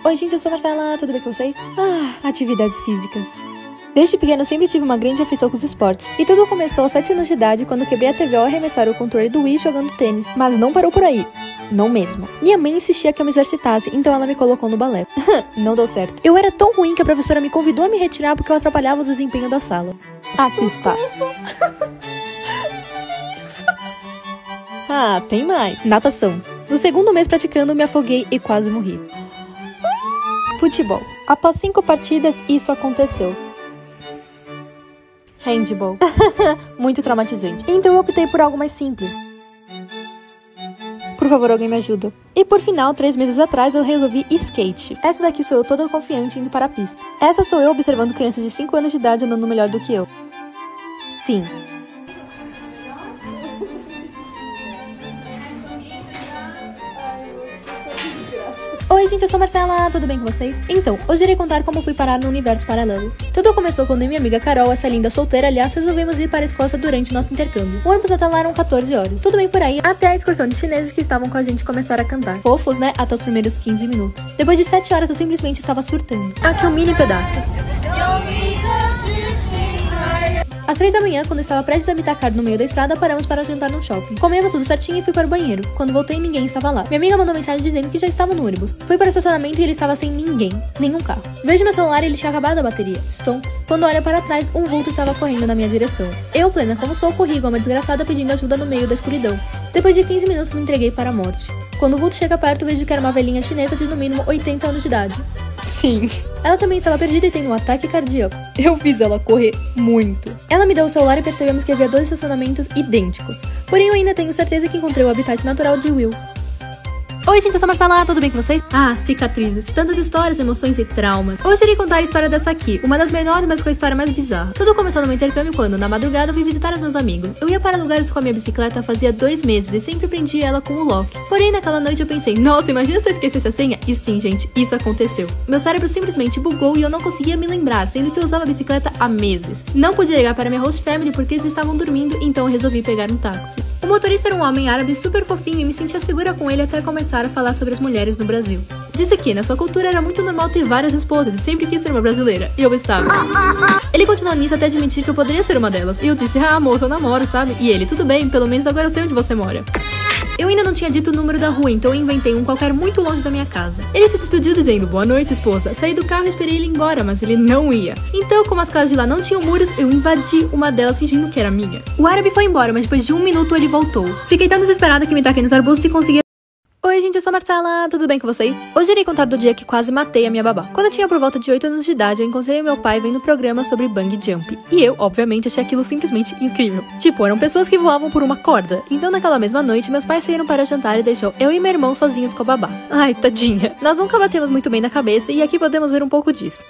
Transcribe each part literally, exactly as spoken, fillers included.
Oi gente, eu sou a Marcela, tudo bem com vocês? Ah, atividades físicas. Desde pequeno eu sempre tive uma grande afeição com os esportes. E tudo começou aos sete anos de idade, quando quebrei a T V ao arremessar o controle do Wii jogando tênis. Mas não parou por aí. Não mesmo. Minha mãe insistia que eu me exercitasse, então ela me colocou no balé. Não deu certo. Eu era tão ruim que a professora me convidou a me retirar porque eu atrapalhava o desempenho da sala. Aqui está. Ah, tem mais. Natação. No segundo mês praticando, me afoguei e quase morri. Futebol. Após cinco partidas, isso aconteceu. Handball. Muito traumatizante. Então eu optei por algo mais simples. Por favor, alguém me ajuda. E por final, três meses atrás, eu resolvi skate. Essa daqui sou eu toda confiante indo para a pista. Essa sou eu observando crianças de cinco anos de idade andando melhor do que eu. Sim. Oi gente, eu sou a Marcela, tudo bem com vocês? Então, hoje irei contar como fui parar no universo paralelo. Tudo começou quando eu e minha amiga Carol, essa linda solteira, aliás, resolvemos ir para a Escócia durante nosso intercâmbio. O ônibus até lá eram quatorze horas. Tudo bem por aí, até a excursão de chineses que estavam com a gente começar a cantar. Fofos, né? Até os primeiros quinze minutos. Depois de sete horas eu simplesmente estava surtando. Aqui um mini pedaço. Às três da manhã, quando estava prestes a me tacar no meio da estrada, paramos para jantar num shopping. Comemos tudo certinho e fui para o banheiro. Quando voltei, ninguém estava lá. Minha amiga mandou mensagem dizendo que já estava no ônibus. Fui para o estacionamento e ele estava sem ninguém. Nenhum carro. Vejo meu celular e ele tinha acabado a bateria. Stonks. Quando olho para trás, um vulto estava correndo na minha direção. Eu, plena como sou, corri igual uma desgraçada pedindo ajuda no meio da escuridão. Depois de quinze minutos, me entreguei para a morte. Quando o vulto chega perto, vejo que era uma velhinha chinesa de no mínimo oitenta anos de idade. Sim. Ela também estava perdida e tendo um ataque cardíaco. Eu fiz ela correr muito. Ela me deu o celular e percebemos que havia dois estacionamentos idênticos. Porém, eu ainda tenho certeza que encontrei o habitat natural de Will. Oi gente, eu sou a Marcela, tudo bem com vocês? Ah, cicatrizes, tantas histórias, emoções e traumas. Hoje irei contar a história dessa aqui, uma das menores, mas com a história mais bizarra. Tudo começou no meu intercâmbio quando, na madrugada, eu fui visitar os meus amigos. Eu ia para lugares com a minha bicicleta fazia dois meses e sempre prendia ela com o lock. Porém, naquela noite eu pensei, nossa, imagina se eu esquecesse a senha? E sim, gente, isso aconteceu. Meu cérebro simplesmente bugou e eu não conseguia me lembrar, sendo que eu usava a bicicleta há meses. Não podia ligar para minha host family porque eles estavam dormindo, então eu resolvi pegar um táxi. O motorista era um homem árabe super fofinho e me sentia segura com ele até começar a falar sobre as mulheres no Brasil. Disse que, na sua cultura, era muito normal ter várias esposas e sempre quis ser uma brasileira. E eu estava. Ele continuou nisso até admitir que eu poderia ser uma delas. E eu disse, ah, moça, eu namoro, sabe? E ele, tudo bem, pelo menos agora eu sei onde você mora. Eu ainda não tinha dito o número da rua, então eu inventei um qualquer muito longe da minha casa. Ele se despediu dizendo, boa noite, esposa. Saí do carro e esperei ele ir embora, mas ele não ia. Então, como as casas de lá não tinham muros, eu invadi uma delas fingindo que era minha. O árabe foi embora, mas depois de um minuto ele voltou. Fiquei tão desesperada que me taquei nos arbustos e consegui... Oi gente, eu sou a Marcela, tudo bem com vocês? Hoje irei contar do dia que quase matei a minha babá. Quando eu tinha por volta de oito anos de idade, eu encontrei meu pai vendo um programa sobre bungee jump. E eu, obviamente, achei aquilo simplesmente incrível. Tipo, eram pessoas que voavam por uma corda. Então naquela mesma noite, meus pais saíram para jantar e deixou eu e meu irmão sozinhos com a babá. Ai, tadinha. Nós nunca batemos muito bem na cabeça e aqui podemos ver um pouco disso.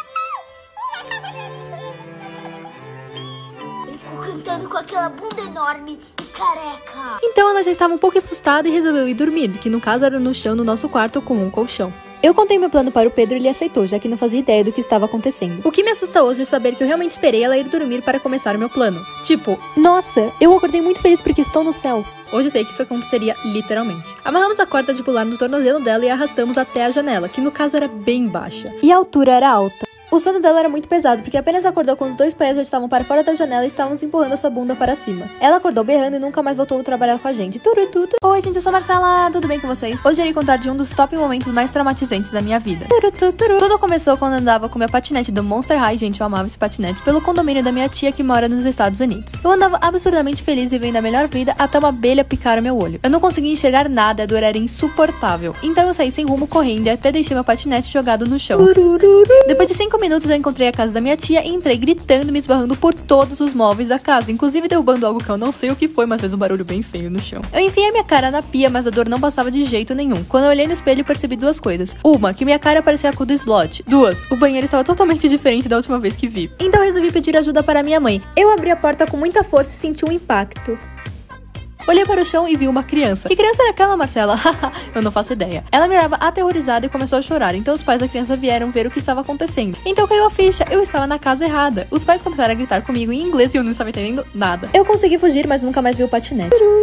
Cantando com aquela bunda enorme e careca. Então ela já estava um pouco assustada e resolveu ir dormir, que no caso era no chão do nosso quarto com um colchão. Eu contei meu plano para o Pedro e ele aceitou, já que não fazia ideia do que estava acontecendo. O que me assusta hoje é saber que eu realmente esperei ela ir dormir para começar o meu plano. Tipo, nossa, eu acordei muito feliz porque estou no céu. Hoje eu sei que isso aconteceria literalmente. Amarramos a corda de pular no tornozelo dela e a arrastamos até a janela, que no caso era bem baixa. E a altura era alta. O sono dela era muito pesado, porque apenas acordou quando os dois pés já estavam para fora da janela e estavam empurrando a sua bunda para cima. Ela acordou berrando e nunca mais voltou a trabalhar com a gente. Turututu. Oi, gente, eu sou a Marcela, tudo bem com vocês? Hoje irei contar de um dos top momentos mais traumatizantes da minha vida. Turututuru. Tudo começou quando andava com meu patinete do Monster High, gente, eu amava esse patinete, pelo condomínio da minha tia que mora nos Estados Unidos. Eu andava absurdamente feliz, vivendo a melhor vida, até uma abelha picar o meu olho. Eu não conseguia enxergar nada, a dor era insuportável. Então eu saí sem rumo correndo e até deixei meu patinete jogado no chão. Turururu. Depois de cinco minutos eu encontrei a casa da minha tia e entrei gritando, me esbarrando por todos os móveis da casa, inclusive derrubando algo que eu não sei o que foi, mas fez um barulho bem feio no chão. Eu enfiei minha cara na pia, mas a dor não passava de jeito nenhum. Quando eu olhei no espelho, percebi duas coisas. Uma, que minha cara parecia a cor do slot. Duas, o banheiro estava totalmente diferente da última vez que vi. Então eu resolvi pedir ajuda para minha mãe. Eu abri a porta com muita força e senti um impacto. Olhei para o chão e vi uma criança. Que criança era aquela, Marcela? Eu não faço ideia. Ela me olhava aterrorizada e começou a chorar. Então os pais da criança vieram ver o que estava acontecendo. Então caiu a ficha. Eu estava na casa errada. Os pais começaram a gritar comigo em inglês e eu não estava entendendo nada. Eu consegui fugir, mas nunca mais vi o patinete.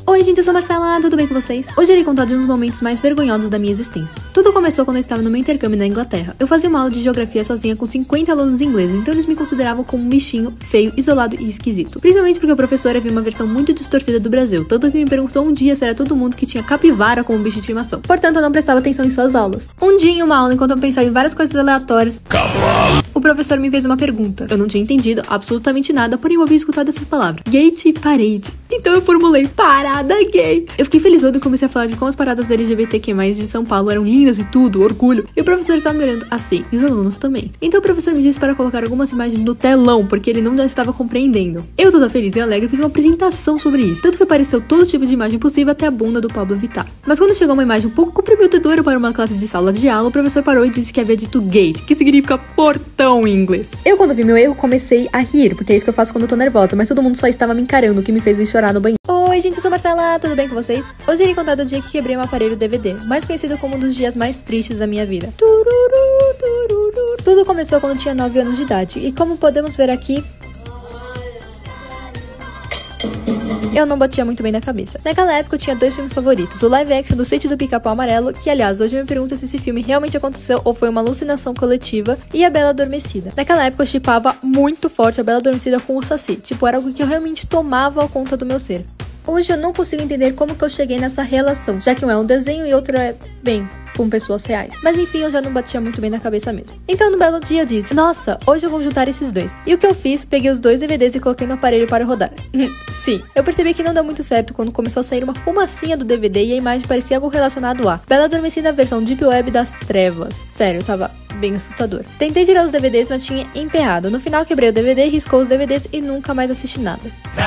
Oi gente, eu sou a Marcela, tudo bem com vocês? Hoje irei contar de um dos momentos mais vergonhosos da minha existência. Tudo começou quando eu estava no meu intercâmbio na Inglaterra. Eu fazia uma aula de geografia sozinha com cinquenta alunos ingleses, então eles me consideravam como um bichinho, feio, isolado e esquisito. Principalmente porque o professor havia uma versão muito distorcida do Brasil, tanto que me perguntou um dia se era todo mundo que tinha capivara como bicho de estimação. Portanto, eu não prestava atenção em suas aulas. Um dia em uma aula, enquanto eu pensava em várias coisas aleatórias, Cavalo. O professor me fez uma pergunta. Eu não tinha entendido absolutamente nada, porém eu havia escutado essas palavras: gate e parede. Então eu formulei parada gay. Eu fiquei feliz e comecei a falar de como as paradas L G B T Q mais, de São Paulo eram lindas e tudo, orgulho. E o professor estava me olhando assim, e os alunos também. Então o professor me disse para colocar algumas imagens no telão, porque ele não já estava compreendendo. Eu, toda feliz e alegre, fiz uma apresentação sobre isso, tanto que apareceu todo tipo de imagem possível até a bunda do Pablo Vittar. Mas quando chegou uma imagem um pouco comprometedora para uma classe de sala de aula, o professor parou e disse que havia dito gate, que significa portão em inglês. Eu, quando vi meu erro, comecei a rir, porque é isso que eu faço quando eu tô nervosa, mas todo mundo só estava me encarando, o que me fez ir chorar no banheiro. Oi gente, eu sou a Marcela, tudo bem com vocês? Hoje irei contar do dia que quebrei um aparelho D V D, mais conhecido como um dos dias mais tristes da minha vida. Tururu, tururu. Tudo começou quando eu tinha nove anos de idade, e como podemos ver aqui, eu não batia muito bem na cabeça. Naquela época eu tinha dois filmes favoritos, o live action do Sítio do Pica-Pau Amarelo, que aliás hoje eu me pergunto se esse filme realmente aconteceu ou foi uma alucinação coletiva, e A Bela Adormecida. Naquela época eu shippava muito forte A Bela Adormecida com o Saci, tipo, era algo que eu realmente tomava conta do meu ser. Hoje eu não consigo entender como que eu cheguei nessa relação, já que um é um desenho e outro é, bem, com pessoas reais. Mas enfim, eu já não batia muito bem na cabeça mesmo. Então no belo dia eu disse, nossa, hoje eu vou juntar esses dois. E o que eu fiz? Peguei os dois D V Ds e coloquei no aparelho para rodar. Sim, eu percebi que não deu muito certo quando começou a sair uma fumacinha do D V D e a imagem parecia algo relacionado a Bela Adormecida, versão Deep Web das trevas. Sério, eu tava bem assustador. Tentei tirar os D V Ds, mas tinha emperrado. No final quebrei o D V D, riscou os D V Ds e nunca mais assisti nada.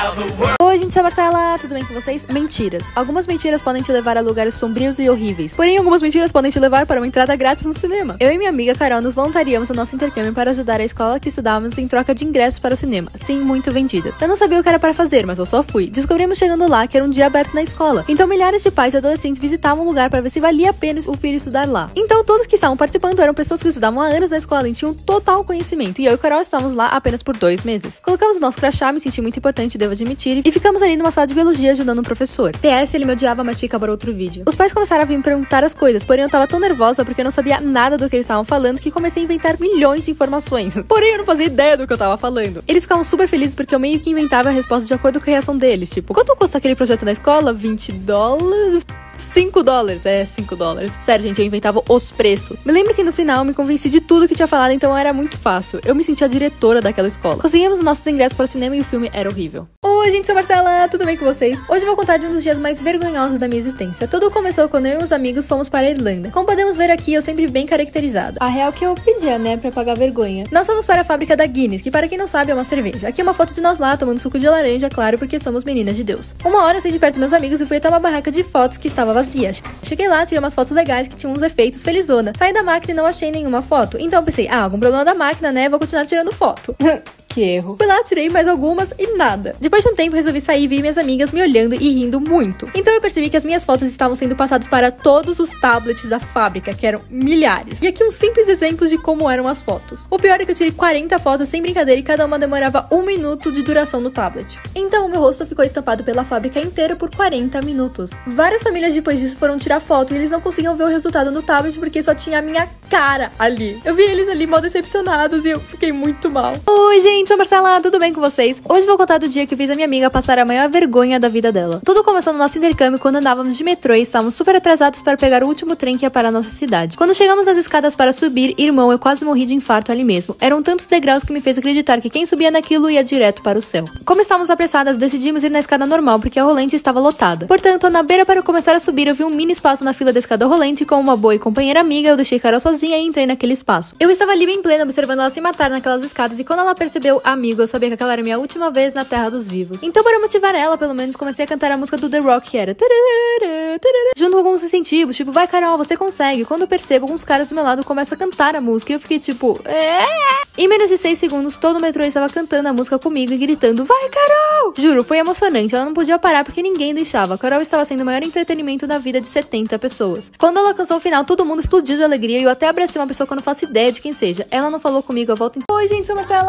Oi gente, sou a Marcela, tudo bem com vocês? Mentiras. Algumas mentiras podem te levar a lugares sombrios e horríveis. Porém, algumas mentiras podem te levar para uma entrada grátis no cinema. Eu e minha amiga Carol nos voluntariamos no nosso intercâmbio para ajudar a escola que estudávamos em troca de ingressos para o cinema. Sim, muito vendidas. Eu não sabia o que era para fazer, mas eu só fui. Descobrimos chegando lá que era um dia aberto na escola. Então milhares de pais e adolescentes visitavam o lugar para ver se valia a pena o filho estudar lá. Então todos que estavam participando eram pessoas que estudavam há anos na escola e tinham total conhecimento. E eu e Carol estávamos lá apenas por dois meses. Colocamos o nosso crachá, me senti muito importante, devo admitir, e ficamos ali numa sala de biologia ajudando um professor. P S, ele me odiava, mas fica para outro vídeo. Os pais começaram a vir me perguntar as coisas, porém eu tava tão nervosa porque eu não sabia nada do que eles estavam falando que comecei a inventar milhões de informações. Porém eu não fazia ideia do que eu tava falando. Eles ficavam super felizes porque eu meio que inventava a resposta de acordo com a reação deles. Tipo, quanto custa aquele projeto na escola? vinte dólares? cinco dólares, é, cinco dólares. Sério, gente, eu inventava os preços. Me lembro que no final eu me convenci de tudo que tinha falado, então era muito fácil. Eu me sentia a diretora daquela escola. Conseguimos nossos ingressos para o cinema e o filme era horrível. Oi, gente, sou a Marcela, tudo bem com vocês? Hoje eu vou contar de um dos dias mais vergonhosos da minha existência. Tudo começou quando eu e os amigos fomos para a Irlanda. Como podemos ver aqui, eu sempre bem caracterizada. A real que eu pedia, né, pra pagar vergonha. Nós fomos para a fábrica da Guinness, que para quem não sabe é uma cerveja. Aqui é uma foto de nós lá, tomando suco de laranja, claro, porque somos meninas de Deus. Uma hora eu saí de perto dos meus amigos e fui até uma barraca de fotos que estava vazia. Cheguei lá, tirei umas fotos legais que tinham uns efeitos felizona. Saí da máquina e não achei nenhuma foto. Então eu pensei, ah, algum problema da máquina, né? Vou continuar tirando foto. Que erro. Fui lá, tirei mais algumas e nada. Depois de um tempo, resolvi sair e vi minhas amigas me olhando e rindo muito. Então eu percebi que as minhas fotos estavam sendo passadas para todos os tablets da fábrica, que eram milhares. E aqui uns simples exemplos de como eram as fotos. O pior é que eu tirei quarenta fotos sem brincadeira e cada uma demorava um minuto de duração no tablet. Então o meu rosto ficou estampado pela fábrica inteira por quarenta minutos. Várias famílias depois disso foram tirar foto e eles não conseguiam ver o resultado no tablet porque só tinha a minha cara ali. Eu vi eles ali mal decepcionados e eu fiquei muito mal. Oi, gente, sou a Marcela, tudo bem com vocês? Hoje vou contar do dia que eu fiz a minha amiga passar a maior vergonha da vida dela. Tudo começou no nosso intercâmbio quando andávamos de metrô e estávamos super atrasados para pegar o último trem que ia para a nossa cidade. Quando chegamos nas escadas para subir, irmão, eu quase morri de infarto ali mesmo. Eram tantos degraus que me fez acreditar que quem subia naquilo ia direto para o céu. Como estávamos apressadas, decidimos ir na escada normal porque a rolante estava lotada. Portanto, na beira para começar a subir, eu vi um mini espaço na fila da escada rolante e com uma boa e companheira amiga, eu deixei Carol sozinha e entrei naquele espaço. Eu estava ali bem plena, observando ela se matar naquelas escadas e quando ela percebeu, amigo, eu sabia que aquela era a minha última vez na Terra dos Vivos. Então, para motivar ela, pelo menos, comecei a cantar a música do The Rock, que era junto com alguns incentivos, tipo, vai Carol, você consegue. Quando eu percebo, alguns caras do meu lado começam a cantar a música e eu fiquei tipo, é? Em menos de seis segundos, todo o metrô estava cantando a música comigo e gritando, vai Carol! Juro, foi emocionante, ela não podia parar porque ninguém deixava. A Carol estava sendo o maior entretenimento da vida de setenta pessoas. Quando ela alcançou o final, todo mundo explodiu de alegria e eu até abracei uma pessoa que eu não faço ideia de quem seja. Ela não falou comigo, eu volto em... Oi, gente, sou a Marcela, tudo bem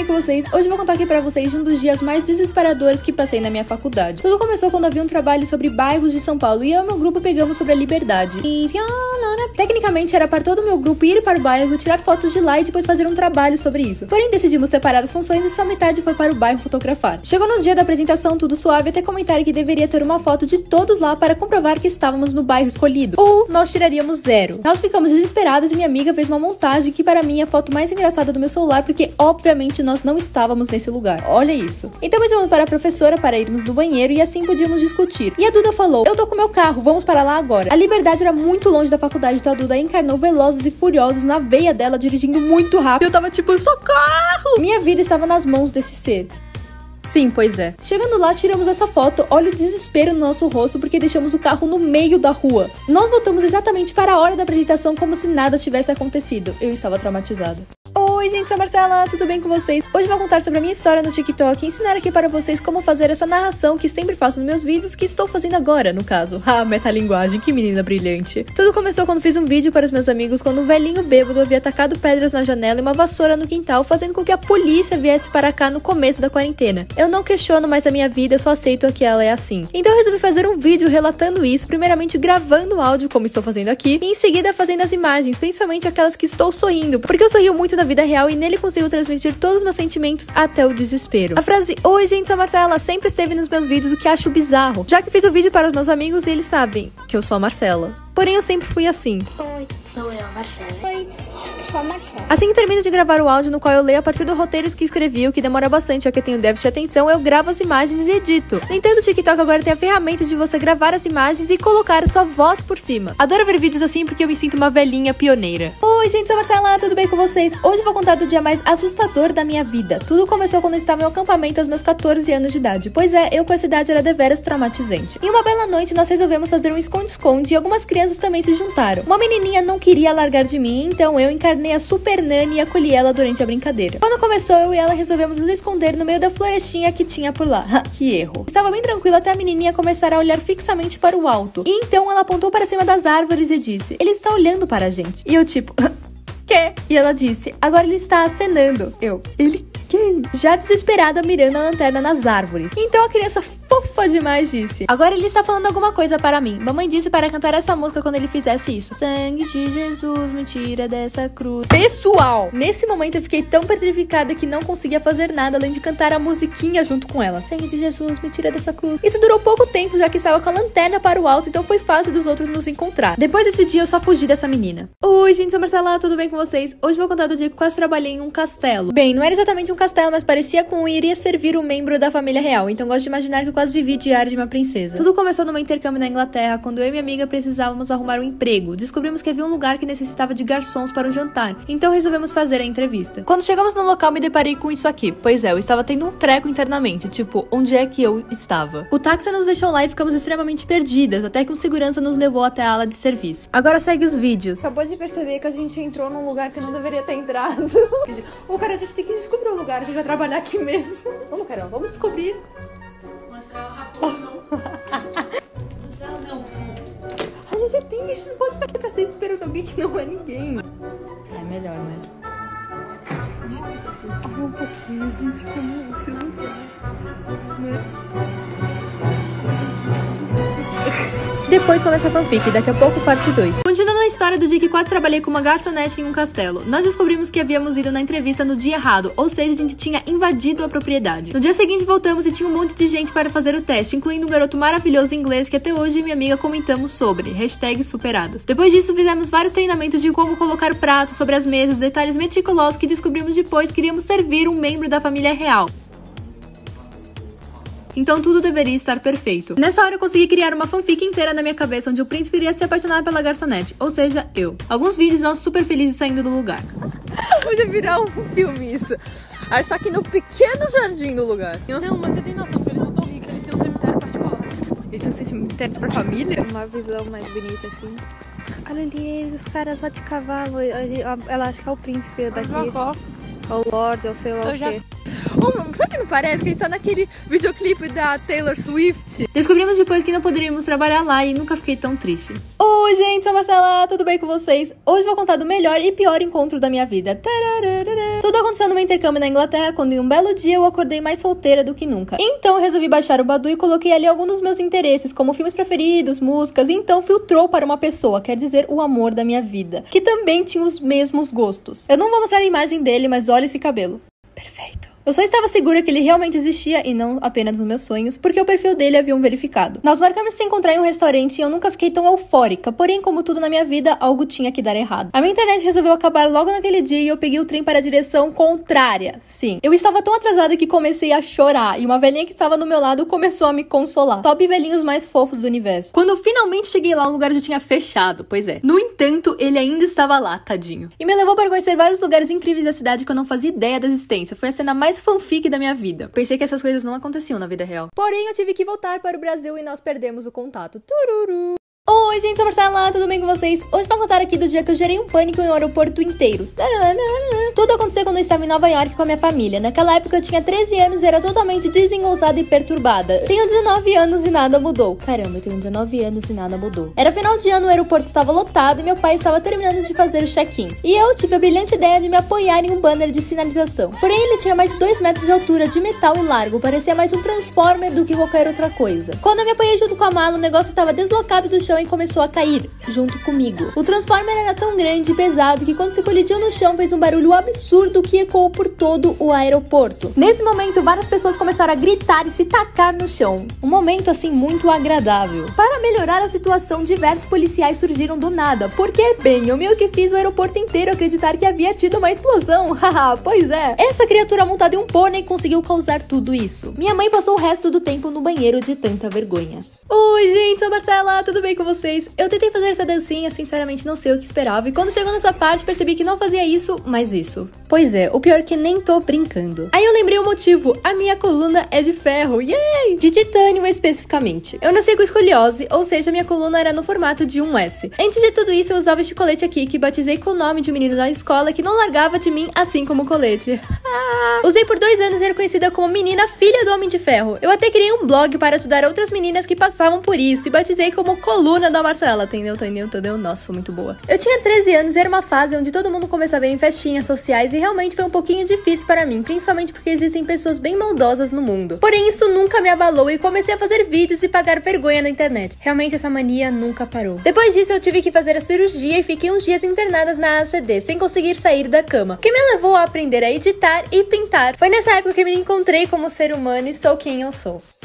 com vocês? Hoje eu vou contar aqui pra vocês de um dos dias mais desesperadores que passei na minha faculdade. Tudo começou quando havia um trabalho sobre bairros de São Paulo e eu e meu grupo pegamos sobre a Liberdade. E tecnicamente era para todo o meu grupo ir para o bairro, tirar fotos de lá e depois fazer um trabalho sobre isso. Porém decidimos separar as funções e só metade foi para o bairro fotografar. Chegou no dia da apresentação tudo suave até comentaram que deveria ter uma foto de todos lá para comprovar que estávamos no bairro escolhido. Ou nós tiraríamos zero. Nós ficamos desesperados e minha amiga fez uma montagem que para mim é a foto mais engraçada do meu celular porque obviamente nós não estávamos nesse lugar. Olha isso. Então pedimos para a professora para irmos no banheiro e assim podíamos discutir. E a Duda falou, eu tô com meu carro, vamos para lá agora. A Liberdade era muito longe da faculdade, então a Duda encarnou Velozes e Furiosos na veia dela, dirigindo muito rápido. Eu tava tipo, socorro! Minha vida estava nas mãos desse ser. Sim, pois é. Chegando lá, tiramos essa foto. Olha o desespero no nosso rosto porque deixamos o carro no meio da rua. Nós voltamos exatamente para a hora da apresentação como se nada tivesse acontecido. Eu estava traumatizada. Oi gente, sou a Marcela, tudo bem com vocês? Hoje vou contar sobre a minha história no TikTok e ensinar aqui para vocês como fazer essa narração que sempre faço nos meus vídeos, que estou fazendo agora, no caso. Ah, metalinguagem, que menina brilhante. Tudo começou quando fiz um vídeo para os meus amigos quando um velhinho bêbado havia atacado pedras na janela e uma vassoura no quintal, fazendo com que a polícia viesse para cá no começo da quarentena. Eu não questiono mais a minha vida, eu só aceito que ela é assim. Então eu resolvi fazer um vídeo relatando isso, primeiramente gravando o áudio, como estou fazendo aqui, e em seguida fazendo as imagens, principalmente aquelas que estou sorrindo, porque eu sorrio muito na vida real e nele consigo transmitir todos os meus sentimentos até o desespero. A frase, oi gente, sou a Marcela, sempre esteve nos meus vídeos, o que acho bizarro, já que fiz o vídeo para os meus amigos e eles sabem que eu sou a Marcela. Porém, eu sempre fui assim. Oi, sou eu, Marcela. Oi, sou a Marcela. Assim que termino de gravar o áudio, no qual eu leio a partir do roteiro que escrevi, o que demora bastante, já que eu tenho déficit de atenção, eu gravo as imagens e edito. No entanto, o TikTok agora tem a ferramenta de você gravar as imagens e colocar a sua voz por cima. Adoro ver vídeos assim porque eu me sinto uma velhinha pioneira. Oi gente, sou a Marcela, tudo bem com vocês? Hoje vou contar do dia mais assustador da minha vida. Tudo começou quando eu estava em um acampamento aos meus catorze anos de idade. Pois é, eu com essa idade era deveras traumatizante. Em uma bela noite, nós resolvemos fazer um esconde-esconde e algumas crianças também se juntaram. Uma menininha não queria largar de mim, então eu encarnei a Super Nani e acolhi ela durante a brincadeira. Quando começou, eu e ela resolvemos nos esconder no meio da florestinha que tinha por lá. Que erro. Estava bem tranquilo até a menininha começar a olhar fixamente para o alto. E então ela apontou para cima das árvores e disse, ele está olhando para a gente. E eu tipo, quê? E ela disse, agora ele está acenando. Eu, ele quem? Já desesperada mirando a lanterna nas árvores. Então a criança fofa demais disse, agora ele está falando alguma coisa para mim. Mamãe disse para cantar essa música quando ele fizesse isso. Sangue de Jesus me tira dessa cruz. Pessoal, nesse momento eu fiquei tão petrificada que não conseguia fazer nada além de cantar a musiquinha junto com ela. Sangue de Jesus me tira dessa cruz. Isso durou pouco tempo, já que estava com a lanterna para o alto, então foi fácil dos outros nos encontrar. Depois desse dia eu só fugi dessa menina. Oi gente, sou a Marcela, tudo bem com vocês? Hoje vou contar do dia que quase trabalhei em um castelo. Bem, não era exatamente um castelo, mas parecia com iria servir um membro da família real, então gosto de imaginar que eu quase vivi diário de uma princesa. Tudo começou num intercâmbio na Inglaterra, quando eu e minha amiga precisávamos arrumar um emprego. Descobrimos que havia um lugar que necessitava de garçons para o jantar, então resolvemos fazer a entrevista. Quando chegamos no local, me deparei com isso aqui. Pois é, eu estava tendo um treco internamente, tipo, onde é que eu estava? O táxi nos deixou lá e ficamos extremamente perdidas, até que um segurança nos levou até a ala de serviço. Agora segue os vídeos. Acabou de perceber que a gente entrou num lugar que não deveria ter entrado. Ô, cara, a gente tem que descobrir o lugar, a gente vai trabalhar aqui mesmo. Vamos, Carol, vamos descobrir. Marcela, rápido, não. Marcela, não. A gente tem, a gente não pode ficar pra sempre esperando alguém que não é ninguém. É melhor, né? Gente, um pouquinho, gente, como esse lugar. Depois começa a fanfic, daqui a pouco parte dois. Continuando a história do dia que quase trabalhei com uma garçonete em um castelo. Nós descobrimos que havíamos ido na entrevista no dia errado, ou seja, a gente tinha invadido a propriedade. No dia seguinte voltamos e tinha um monte de gente para fazer o teste, incluindo um garoto maravilhoso em inglês que até hoje minha amiga comentamos sobre, hashtag superadas. Depois disso fizemos vários treinamentos de como colocar pratos sobre as mesas, detalhes meticulosos que descobrimos depois que iríamos servir um membro da família real. Então tudo deveria estar perfeito. Nessa hora eu consegui criar uma fanfic inteira na minha cabeça, onde o príncipe iria se apaixonar pela garçonete, ou seja, eu. Alguns vídeos nós super felizes saindo do lugar. Podia virar um filme isso. A gente tá aqui no pequeno jardim do lugar. Não, mas você tem noção que eles são tão ricos, eles têm um cemitério particular. Eles têm um cemitério pra família? Uma visão mais bonita assim. Olha ali, os caras lá de cavalo. Ela acha que é o príncipe daqui. Avó. É o Lorde, é o sei lá o Eu já- quê. Oh, sabe que não parece que a gente tá naquele videoclipe da Taylor Swift? Descobrimos depois que não poderíamos trabalhar lá e nunca fiquei tão triste. Oi, gente, sou a Marcela, tudo bem com vocês? Hoje vou contar do melhor e pior encontro da minha vida. Tararara. Tudo aconteceu no meu intercâmbio na Inglaterra, quando em um belo dia eu acordei mais solteira do que nunca. Então eu resolvi baixar o Badoo e coloquei ali alguns dos meus interesses, como filmes preferidos, músicas, e então filtrou para uma pessoa, quer dizer, o amor da minha vida, que também tinha os mesmos gostos. Eu não vou mostrar a imagem dele, mas olha esse cabelo. Perfeito. Eu só estava segura que ele realmente existia e não apenas nos meus sonhos, porque o perfil dele haviam verificado. Nós marcamos se encontrar em um restaurante e eu nunca fiquei tão eufórica, porém, como tudo na minha vida, algo tinha que dar errado. A minha internet resolveu acabar logo naquele dia e eu peguei o trem para a direção contrária. Sim, eu estava tão atrasada que comecei a chorar e uma velhinha que estava do meu lado começou a me consolar. Top velhinhos mais fofos do universo. Quando eu finalmente cheguei lá, o lugar já tinha fechado, pois é. No entanto, ele ainda estava lá, tadinho. E me levou para conhecer vários lugares incríveis da cidade que eu não fazia ideia da existência. Foi a cena mais fanfic da minha vida. Pensei que essas coisas não aconteciam na vida real. Porém, eu tive que voltar para o Brasil e nós perdemos o contato. Tururu! Oi, gente, sou a Marcela, tudo bem com vocês? Hoje vou contar aqui do dia que eu gerei um pânico em um aeroporto inteiro. Tudo aconteceu quando eu estava em Nova York com a minha família. Naquela época eu tinha treze anos e era totalmente desengonçada e perturbada. Tenho dezenove anos e nada mudou. Caramba, eu tenho dezenove anos e nada mudou. Era final de ano, o aeroporto estava lotado e meu pai estava terminando de fazer o check-in. E eu tive a brilhante ideia de me apoiar em um banner de sinalização. Porém, ele tinha mais de dois metros de altura, de metal e largo. Parecia mais um Transformer do que qualquer outra coisa. Quando eu me apoiei junto com a mala, o negócio estava deslocado do chão e começou a cair, junto comigo. O Transformer era tão grande e pesado que quando se colidiu no chão fez um barulho absurdo que ecoou por todo o aeroporto. Nesse momento, várias pessoas começaram a gritar e se tacar no chão. Um momento assim muito agradável. Para melhorar a situação, diversos policiais surgiram do nada, porque, bem, eu meio que fiz o aeroporto inteiro acreditar que havia tido uma explosão. Haha, pois é. Essa criatura montada em um pônei conseguiu causar tudo isso. Minha mãe passou o resto do tempo no banheiro de tanta vergonha. Oi, gente, sou a Marcela, tudo bem com vocês? Eu tentei fazer essa dancinha, sinceramente não sei o que esperava, e quando chegou nessa parte percebi que não fazia isso, mas isso. Pois é, o pior é que nem tô brincando. Aí eu lembrei o motivo, a minha coluna é de ferro, yay! De titânio especificamente. Eu nasci com escoliose, ou seja, minha coluna era no formato de um S. Antes de tudo isso eu usava este colete aqui, que batizei com o nome de um menino da escola que não largava de mim, assim como o colete. Usei por dois anos e era conhecida como menina filha do Homem de Ferro. Eu até criei um blog para ajudar outras meninas que passavam por isso, e batizei como Coluna da Marcela, entendeu? Entendeu? Entendeu? Nossa, sou muito boa. Eu tinha treze anos e era uma fase onde todo mundo começava a ver em festinhas sociais e realmente foi um pouquinho difícil para mim, principalmente porque existem pessoas bem maldosas no mundo. Porém, isso nunca me abalou e comecei a fazer vídeos e pagar vergonha na internet. Realmente essa mania nunca parou. Depois disso, eu tive que fazer a cirurgia e fiquei uns dias internadas na A C D, sem conseguir sair da cama, o que me levou a aprender a editar e pintar. Foi nessa época que me encontrei como ser humano e sou quem eu sou.